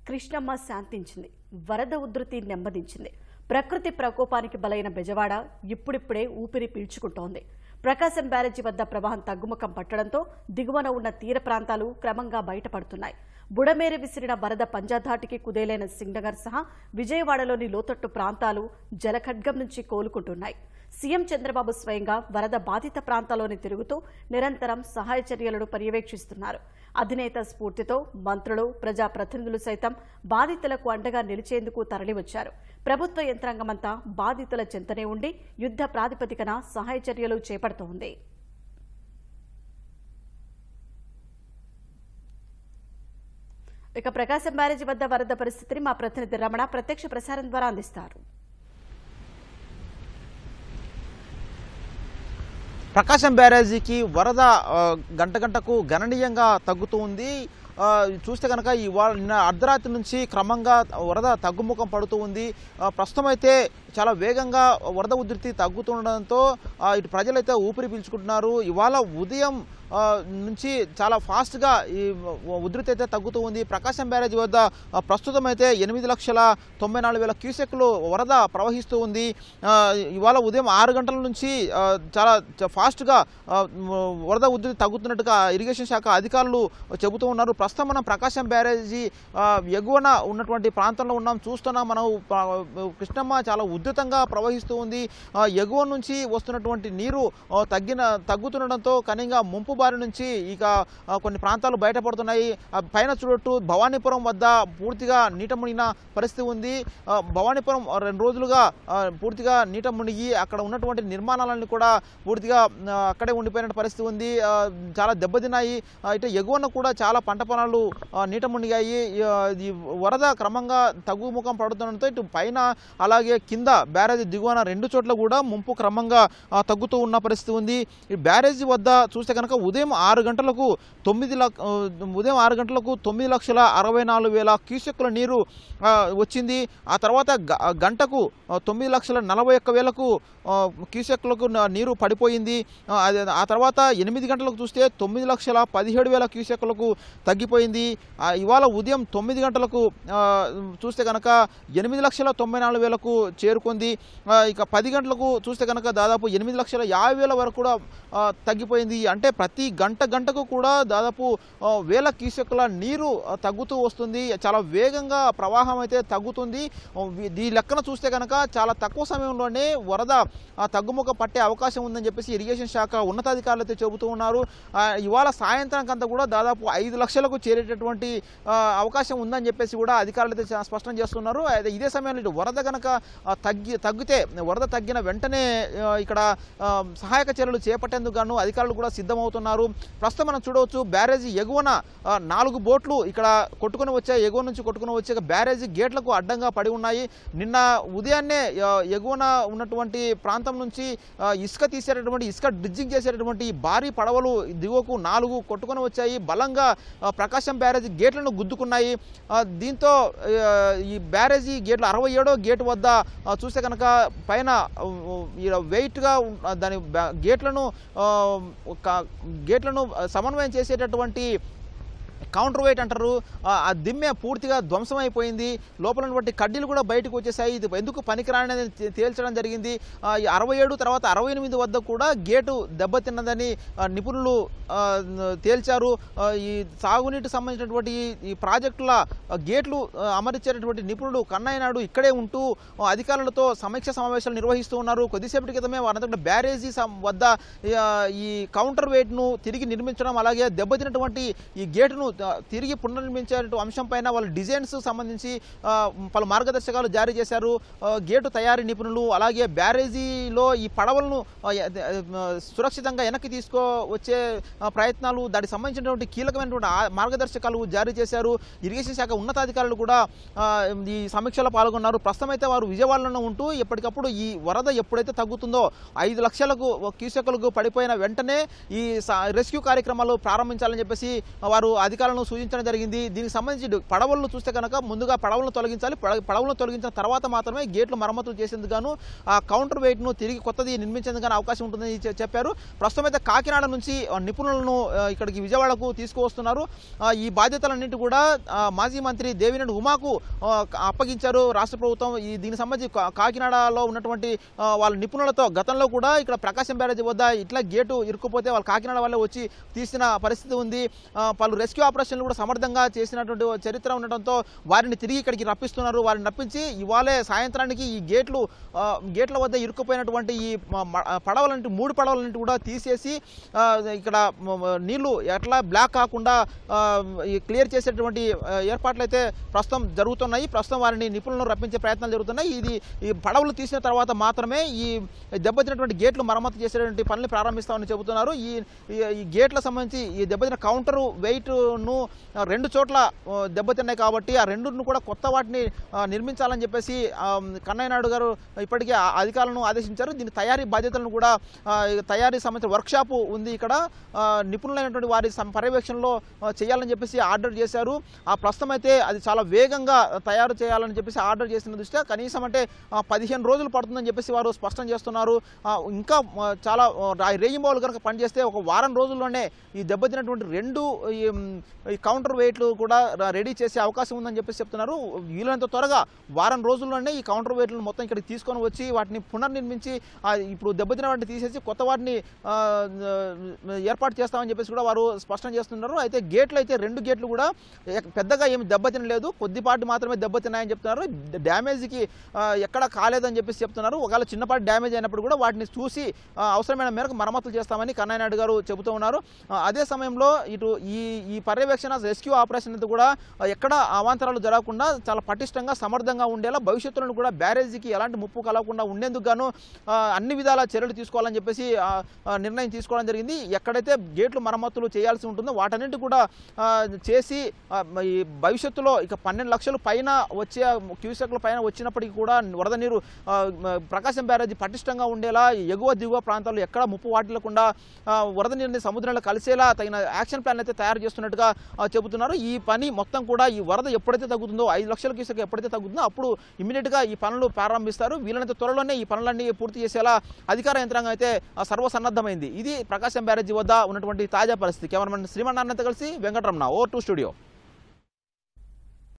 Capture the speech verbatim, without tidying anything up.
కృష్ణమ్మ శాంతించింది. వరద ఉధృతి నెమ్మదించింది. ప్రకృతి ప్రకోపానికి బలైన బెజవాడ ఇప్పుడిప్పుడే ఊపిరి పీల్చుకుంటోంది. ప్రకాశం బ్యారేజీ వద్ద ప్రవాహం తగ్గుముఖం పట్టడంతో దిగువన ఉన్న తీర ప్రాంతాలు క్రమంగా బయటపడుతున్నాయి. బుడమేరు విసిరిన వరద పంజాధాటికి కుదేలైన సింగనగర్ సహా విజయవాడలోని లోతట్టు ప్రాంతాలు జలఖడ్గం నుంచి కోలుకుంటున్నాయి. సీఎం చంద్రబాబు స్వయంగా వరద బాధిత ప్రాంతాల్లోని తిరుగుతూ నిరంతరం సహాయ చర్యలను పర్యవేక్షిస్తున్నారు. అధినేత స్ఫూర్తితో మంత్రులు, ప్రజాప్రతినిధులు సైతం బాధితులకు అండగా నిలిచేందుకు తరలివచ్చారు. ప్రభుత్వ యంత్రాంగమంతా బాధితుల చెంతనే ఉండి యుద్ధ ప్రాతిపదికన సహాయ చర్యలు చేపడుతోంది. ఇక ప్రకాశం బ్యారేజీ వద్ద వరద పరిస్థితిని మా ప్రతినిధి రమణ ప్రత్యక్ష ప్రసారం ద్వారా అందిస్తారు. ప్రకాశం బ్యారేజీకి వరద గంట గంటకు గణనీయంగా తగ్గుతూ ఉంది. చూస్తే కనుక ఈ నిన్న అర్ధరాత్రి నుంచి క్రమంగా వరద తగ్గుముఖం పడుతూ ఉంది. ప్రస్తుతం అయితే చాలా వేగంగా వరద ఉధృతి తగ్గుతుండడంతో ఇటు ప్రజలైతే ఊపిరి పీల్చుకుంటున్నారు. ఇవాళ ఉదయం నుంచి చాలా ఫాస్ట్గా ఈ ఉధృతి అయితే తగ్గుతూ ఉంది. ప్రకాశం బ్యారేజీ వద్ద ప్రస్తుతం అయితే ఎనిమిది లక్షల తొంభై నాలుగు వేల క్యూసెక్లు వరద ప్రవహిస్తూ ఉంది. ఇవాళ ఉదయం ఆరు గంటల నుంచి చాలా ఫాస్ట్గా వరద ఉధృతి తగ్గుతున్నట్టుగా ఇరిగేషన్ శాఖ అధికారులు చెబుతూ ఉన్నారు. ప్రస్తుతం మనం ప్రకాశం బ్యారేజీ ఎగువన ఉన్నటువంటి ప్రాంతంలో ఉన్నాం. చూస్తున్నాం మనం కృష్ణమ్మ చాలా ఉధృతంగా ప్రవహిస్తూ ఉంది. ఎగువ నుంచి వస్తున్నటువంటి నీరు తగ్గిన తగ్గుతుండడంతో కనీగా ముంపు బారి నుంచి ఇక కొన్ని ప్రాంతాలు బయటపడుతున్నాయి. పైన చూడట్టు భవానీపురం వద్ద పూర్తిగా నీట మునిగిన పరిస్థితి ఉంది. భవానీపురం రెండు రోజులుగా పూర్తిగా నీట మునిగి అక్కడ ఉన్నటువంటి నిర్మాణాలన్నీ కూడా పూర్తిగా అక్కడే ఉండిపోయిన పరిస్థితి ఉంది. చాలా దెబ్బతిన్నాయి. ఇటు ఎగువన కూడా చాలా పంట పొలాలు నీట మునిగాయి. ఈ వరద క్రమంగా తగ్గుముఖం పడుతుండడంతో ఇటు పైన అలాగే కింద బ్యారేజీ దిగువన రెండు చోట్ల కూడా ముంపు క్రమంగా తగ్గుతూ ఉన్న పరిస్థితి ఉంది. ఈ బ్యారేజీ వద్ద చూస్తే కనుక ఉదయం ఆరు గంటలకు తొమ్మిది లక్ష ఉదయం ఆరు గంటలకు తొమ్మిది లక్షల అరవై నాలుగు వేల క్యూసెక్కుల నీరు వచ్చింది. ఆ తర్వాత గంటకు తొమ్మిది లక్షల నలభై ఒక్క వేలకు క్యూసెక్లకు నీరు పడిపోయింది. ఆ తర్వాత ఎనిమిది గంటలకు చూస్తే తొమ్మిది లక్షల పదిహేడు వేల క్యూసెక్లకు తగ్గిపోయింది. ఇవాళ ఉదయం తొమ్మిది గంటలకు చూస్తే కనుక ఎనిమిది లక్షల తొంభై నాలుగు వేలకు చేరుకుంది. ఇక పది గంటలకు చూస్తే కనుక దాదాపు ఎనిమిది లక్షల యాభై వేల వరకు కూడా తగ్గిపోయింది. అంటే ప్రతి గంట గంటకు కూడా దాదాపు వేల క్యూసెక్కుల నీరు తగ్గుతూ వస్తుంది. చాలా వేగంగా ప్రవాహం అయితే తగ్గుతుంది. ఈ లెక్కన చూస్తే కనుక చాలా తక్కువ సమయంలోనే వరద తగ్గుముఖ పట్టే అవకాశం ఉందని చెప్పేసి ఇరిగేషన్ శాఖ ఉన్నతాధికారులు అయితే చెబుతూ ఉన్నారు. ఇవాళ సాయంత్రానికంతా కూడా దాదాపు ఐదు లక్షలకు చేరేటటువంటి అవకాశం ఉందని చెప్పేసి కూడా అధికారులు అయితే స్పష్టం చేస్తున్నారు. అయితే ఇదే సమయంలో ఇటు వరద కనుక తగ్గి తగ్గితే వరద తగ్గిన వెంటనే ఇక్కడ సహాయక చర్యలు చేపట్టేందుకు గాను అధికారులు కూడా సిద్ధమవుతున్నారు. ప్రస్తుతం మనం చూడవచ్చు బ్యారేజీ ఎగువన నాలుగు బోట్లు ఇక్కడ కొట్టుకుని వచ్చాయి. ఎగువ నుంచి కొట్టుకుని వచ్చే బ్యారేజీ గేట్లకు అడ్డంగా పడి ఉన్నాయి. నిన్న ఉదయాన్నే ఎగువన ఉన్నటువంటి ప్రాంతం నుంచి ఇసుక తీసేటటువంటి ఇసుక డ్రిడ్జింగ్ చేసేటటువంటి భారీ పడవలు దిగువకు నాలుగు కొట్టుకుని వచ్చాయి. బలంగా ప్రకాశం బ్యారేజీ గేట్లను గుద్దుకున్నాయి. దీంతో ఈ బ్యారేజీ గేట్లు అరవై ఏడో గేటు వద్ద చూస్తే కనుక పైన వెయిట్గా దాని గేట్లను గేట్లను సమన్వయం చేసేటటువంటి కౌంటర్ వెయిట్ అంటారు. ఆ దిమ్మె పూర్తిగా ధ్వంసం అయిపోయింది. లోపల ఉన్నటువంటి కడ్డీలు కూడా బయటకు వచ్చేసాయి. ఇది ఎందుకు పనికిరాని తేల్చడం జరిగింది. అరవై ఏడు తర్వాత అరవై ఎనిమిది వద్ద కూడా గేటు దెబ్బతిన్నదని నిపుణులు తేల్చారు. ఈ సాగునీటికి సంబంధించినటువంటి ఈ ప్రాజెక్టుల గేట్లు అమర్చేటటువంటి నిపుణుడు కన్నయ్య నాయుడు ఇక్కడే ఉంటూ అధికారులతో సమీక్ష సమావేశాలు నిర్వహిస్తూ ఉన్నారు. కొద్దిసేపటి క్రితమే వారంతా బ్యారేజీ వద్ద ఈ కౌంటర్ వెయిట్ను తిరిగి నిర్మించడం అలాగే దెబ్బతిన్నటువంటి ఈ గేటును తిరిగి పునర్నిర్మించే అంశం పైన వాళ్ళ డిజైన్స్ సంబంధించి పలు మార్గదర్శకాలు జారీ చేశారు. గేటు తయారీ నిపుణులు అలాగే బ్యారేజీలో ఈ పడవలను సురక్షితంగా వెనక్కి తీసుకువచ్చే ప్రయత్నాలు దానికి సంబంధించినటువంటి కీలకమైనటువంటి మార్గదర్శకాలు జారీ చేశారు. ఇరిగేషన్ శాఖ ఉన్నతాధికారులు కూడా ఈ సమీక్షలో పాల్గొన్నారు. ప్రస్తుతం అయితే వారు విజయవాడలో ఉంటూ ఎప్పటికప్పుడు ఈ వరద ఎప్పుడైతే తగ్గుతుందో ఐదు లక్షలకు క్యూసెక్కులకు పడిపోయిన వెంటనే ఈ రెస్క్యూ కార్యక్రమాలు ప్రారంభించాలని చెప్పేసి వారు అధికారులు అధికారులను సూచించడం జరిగింది. దీనికి సంబంధించి పడవలను చూస్తే కనుక ముందుగా పడవలను తొలగించాలి. పడవలను తొలగించిన తర్వాత మాత్రమే గేట్లు మరమ్మతులు చేసేందుకు గాను ఆ కౌంటర్ వెయిట్ను తిరిగి కొత్తది నిర్మించేందుకు గాను అవకాశం ఉంటుందని చెప్పారు. ప్రస్తుతం అయితే కాకినాడ నుంచి నిపుణులను ఇక్కడికి విజయవాడకు తీసుకువస్తున్నారు. ఈ బాధ్యతలన్నింటి కూడా మాజీ మంత్రి దేవినేని ఉమాకు అప్పగించారు రాష్ట్ర ప్రభుత్వం. ఈ దీనికి సంబంధించి కాకినాడలో ఉన్నటువంటి వాళ్ళ నిపుణులతో గతంలో కూడా ఇక్కడ ప్రకాశం బ్యారేజీ వద్ద ఇట్లా గేటు ఇరుక్కుపోతే వాళ్ళు కాకినాడ వల్లే వచ్చి తీసిన పరిస్థితి ఉంది. పలు రెస్క్యూ ఆపరేషన్లు కూడా సమర్థంగా చేసినటువంటి చరిత్ర ఉండటంతో వారిని తిరిగి ఇక్కడికి రప్పిస్తున్నారు. వారిని రప్పించి ఇవాళే సాయంత్రానికి ఈ గేట్లు గేట్ల వద్ద ఇరుక్కుపోయినటువంటి ఈ పడవలంటి మూడు పడవలంటి కూడా తీసేసి ఇక్కడ నీళ్లు ఎట్లా బ్లాక్ కాకుండా క్లియర్ చేసేటువంటి ఏర్పాట్లు అయితే ప్రస్తుతం జరుగుతున్నాయి. ప్రస్తుతం వారిని నిపుణులను రప్పించే ప్రయత్నాలు జరుగుతున్నాయి. ఇది ఈ పడవలు తీసిన తర్వాత మాత్రమే ఈ దెబ్బతినటువంటి గేట్లు మరమ్మతు చేసేటువంటి పనులు ప్రారంభిస్తామని చెబుతున్నారు. ఈ ఈ గేట్ల సంబంధించి ఈ దెబ్బతిన కౌంటర్ వెయిట్ను రెండు చోట్ల దెబ్బతిన్నాయి కాబట్టి ఆ రెండును కూడా కొత్త వాటిని నిర్మించాలని చెప్పేసి కన్నయ్య నాయుడు గారు ఇప్పటికే అధికారులను ఆదేశించారు. దీని తయారీ బాధ్యతలను కూడా తయారీ సంబంధించిన వర్క్షాపు ఉంది ఇక్కడ, నిపుణులైనటువంటి వారి పర్యవేక్షణలో చేయాలని చెప్పేసి ఆర్డర్ చేశారు. ఆ ప్రస్తుతం అయితే అది చాలా వేగంగా తయారు చేయాలని చెప్పేసి ఆర్డర్ చేసిన దృష్ట్యా కనీసం అంటే పదిహేను రోజులు పడుతుందని చెప్పేసి వారు స్పష్టం చేస్తున్నారు. ఇంకా చాలా రేయింబౌలు కనుక పనిచేస్తే ఒక వారం రోజుల్లోనే ఈ దెబ్బతినటువంటి రెండు ఈ కౌంటర్ వెయిట్లు కూడా రెడీ చేసే అవకాశం ఉందని చెప్పేసి చెప్తున్నారు. వీలైనంత త్వరగా వారం రోజుల్లోనే ఈ కౌంటర్ వెయిట్లను మొత్తం ఇక్కడికి తీసుకొని వచ్చి వాటిని పునర్నిర్మించి ఇప్పుడు దెబ్బతిన వాటిని తీసేసి కొత్త వాటిని ఏర్పాటు చేస్తామని చెప్పేసి కూడా వారు స్పష్టం చేస్తున్నారు. అయితే గేట్లు అయితే రెండు గేట్లు కూడా పెద్దగా ఏమి దెబ్బతినలేదు, కొద్దిపాటి మాత్రమే దెబ్బతిన్నాయని చెప్తున్నారు. డ్యామేజ్కి ఎక్కడ కాలేదని చెప్పేసి చెప్తున్నారు. ఒకవేళ చిన్నపాటి డ్యామేజ్ అయినప్పుడు కూడా వాటిని చూసి అవసరమైన మేరకు మరమ్మతులు చేస్తామని కన్నయ్య నాయుడు గారు చెబుతూ ఉన్నారు. అదే సమయంలో ఇటు ఈ ఈ పర్యవేక్షణ రెస్క్యూ ఆపరేషన్ కూడా ఎక్కడ అవాంతరాలు జరగకుండా చాలా పటిష్టంగా సమర్థంగా ఉండేలా భవిష్యత్తులో కూడా బ్యారేజీకి ఎలాంటి ముప్పు కలగకుండా ఉండేందుకు గాను అన్ని విధాల చర్యలు తీసుకోవాలని చెప్పేసి నిర్ణయం తీసుకోవడం జరిగింది. ఎక్కడైతే గేట్లు మరమ్మతులు చేయాల్సి ఉంటుందో వాటన్నింటి కూడా చేసి ఈ భవిష్యత్తులో ఇక పన్నెండు లక్షల పైన వచ్చే క్యూసెక్ల పైన వచ్చినప్పటికీ కూడా వరద నీరు ప్రకాశం బ్యారేజీ పటిష్టంగా ఉండేలా ఎగువ దిగువ ప్రాంతాల్లో ఎక్కడ ముప్పు వాటిల్లకుండా వరద నీరుని సముద్రంలో కలిసేలా తగిన యాక్షన్ ప్లాన్ అయితే తయారు చేస్తున్నట్టుగా చెబుతున్నారు. ఈ పని మొత్తం కూడా ఈ వరద ఎప్పుడైతే తగ్గుతుందో ఐదు లక్షల క్యూసెక్ ఎప్పుడైతే తగ్గుతుందో అప్పుడు ఇమ్మీడియట్గా ఈ పనులు ప్రారంభిస్తారు. వీలైనంత త్వరలోనే ఈ పనులన్నీ పూర్తి చేసేలా అధికార యంత్రాంగం అయితే సర్వసన్నద్ధమైంది. ఇది ప్రకాశం బ్యారేజీ వద్ద ఉన్నటువంటి తాజా పరిస్థితి. కెమెరామెన్ శ్రీమన్నారాయణతో కలిసి వెంకటరమణ, ఓ టూ స్టూడియో.